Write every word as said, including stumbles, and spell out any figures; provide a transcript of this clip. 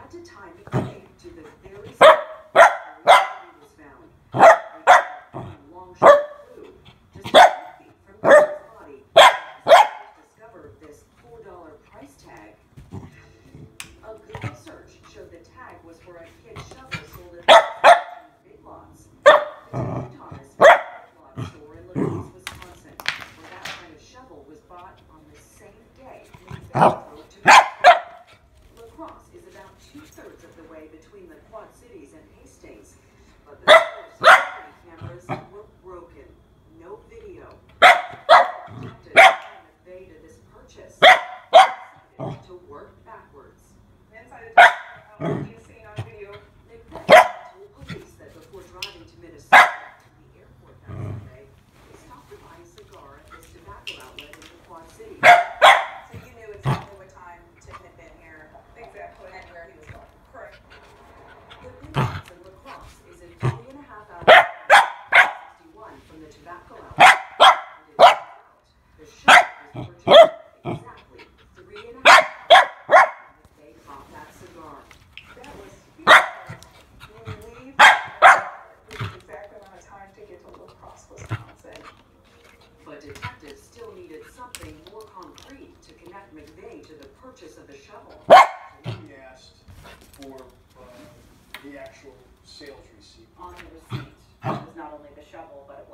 had to tie McVeigh to the very spot where the body was found. They found a long short clue just a few feet from Goodall's body. Investigators discovered this four dollar price tag. A Google search showed the tag was for a kid's shovel sold at Big Lots. Detective Thomas found a Big Lots store in Louise, Wisconsin, where that kind of shovel was bought on the same day McVeigh drove to La Crosse is about two-thirds of the way between the Quad Cities and Hastings, but the store's security cameras were broken. No video. Detectives tied McVeigh to this purchase decided to work backwards. Inside the how he's seen on video. McVeigh told police that before driving to Minnesota to the airport that Sunday, they stopped to buy a cigar at this tobacco outlet in the Quad Cities. So you knew exactly what time Tim had been here. Exactly. And where he was going. Correct. The Big Lots in La Crosse is in three and a half hours sixty-one from the tobacco outlet. And it turns out the shovel was purchased exactly three and a half hours after they bought that cigar. That was huge. When we leave, it was the exact amount of time to get to La Crosse, Wisconsin. But detectives still needed something more concrete to connect McVeigh to the purchase of the shovel. We asked for uh, the actual sales receipt. On the receipt, it was not only the shovel, but it